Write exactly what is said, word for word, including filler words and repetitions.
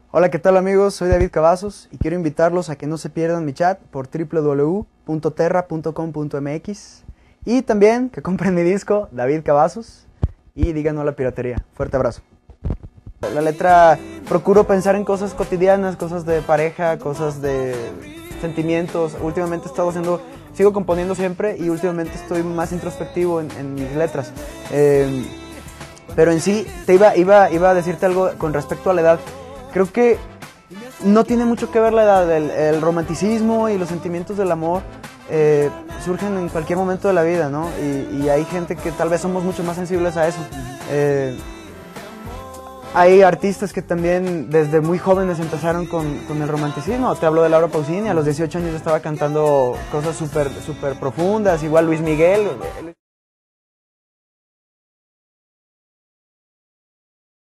Hola, ¿qué tal amigos? Soy David Cavazos y quiero invitarlos a que no se pierdan mi chat por w w w punto terra punto com punto m x y también que compren mi disco David Cavazos y digan no a la piratería. Fuerte abrazo. La letra procuro pensar en cosas cotidianas, cosas de pareja, cosas de sentimientos. Últimamente he estado haciendo, sigo componiendo siempre y últimamente estoy más introspectivo en, en mis letras. Eh, pero en sí, te iba, iba, iba a decirte algo con respecto a la edad. Creo que no tiene mucho que ver la edad. El, el romanticismo y los sentimientos del amor eh, surgen en cualquier momento de la vida, ¿no? Y, y hay gente que tal vez somos mucho más sensibles a eso. Eh, hay artistas que también desde muy jóvenes empezaron con, con el romanticismo. Te hablo de Laura Pausini, a los dieciocho años estaba cantando cosas súper súper profundas, igual Luis Miguel.